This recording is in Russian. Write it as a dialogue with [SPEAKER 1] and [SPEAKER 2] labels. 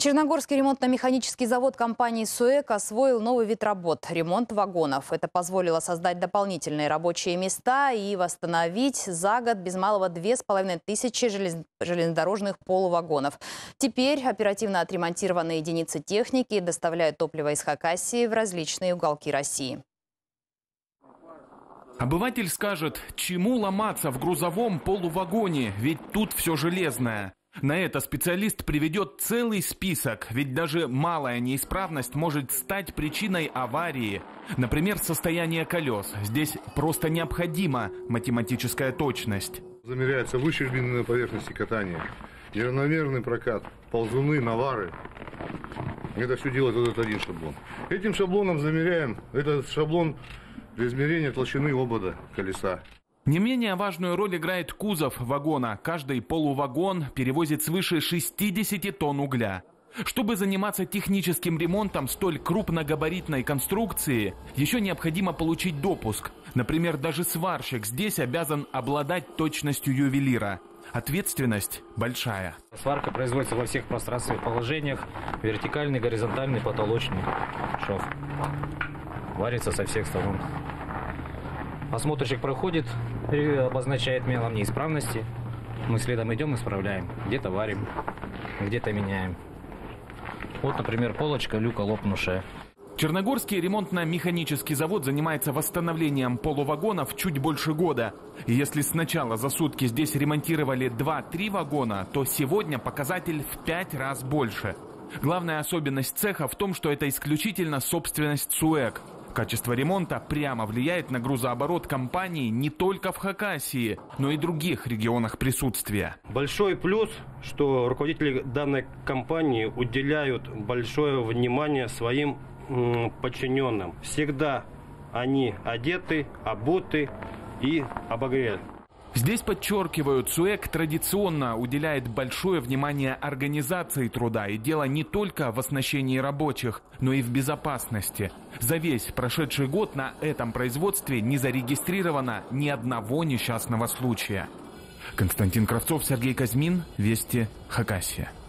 [SPEAKER 1] Черногорский ремонтно-механический завод компании «СУЭК» освоил новый вид работ – ремонт вагонов. Это позволило создать дополнительные рабочие места и восстановить за год без малого 2500 железнодорожных полувагонов. Теперь оперативно отремонтированные единицы техники доставляют топливо из Хакасии в различные уголки России.
[SPEAKER 2] Обыватель скажет, чему ломаться в грузовом полувагоне, ведь тут все железное. На это специалист приведет целый список, ведь даже малая неисправность может стать причиной аварии. Например, состояние колес. Здесь просто необходима математическая точность.
[SPEAKER 3] Замеряются выщербленные на поверхности катания, неравномерный прокат, ползуны, навары. Это все делает вот этот один шаблон. Этим шаблоном замеряем, этот шаблон для измерения толщины обода колеса.
[SPEAKER 2] Не менее важную роль играет кузов вагона. Каждый полувагон перевозит свыше 60 тонн угля. Чтобы заниматься техническим ремонтом столь крупногабаритной конструкции, еще необходимо получить допуск. Например, даже сварщик здесь обязан обладать точностью ювелира. Ответственность большая.
[SPEAKER 4] Сварка производится во всех пространственных положениях. Вертикальный, горизонтальный, потолочный шов. Варится со всех сторон. Осмотрщик проходит и обозначает мелом неисправности. Мы следом идем, исправляем. Где-то варим, где-то меняем. Вот, например, полочка люка лопнувшая.
[SPEAKER 2] Черногорский ремонтно-механический завод занимается восстановлением полувагонов чуть больше года. И если сначала за сутки здесь ремонтировали 2-3 вагона, то сегодня показатель в 5 раз больше. Главная особенность цеха в том, что это исключительно собственность СУЭК. Качество ремонта прямо влияет на грузооборот компании не только в Хакасии, но и других регионах присутствия.
[SPEAKER 5] Большой плюс, что руководители данной компании уделяют большое внимание своим подчиненным. Всегда они одеты, обуты и обогреты.
[SPEAKER 2] Здесь подчеркивают, СУЭК традиционно уделяет большое внимание организации труда. И дело не только в оснащении рабочих, но и в безопасности. За весь прошедший год на этом производстве не зарегистрировано ни одного несчастного случая. Константин Кравцов, Сергей Казьмин, Вести, Хакасия.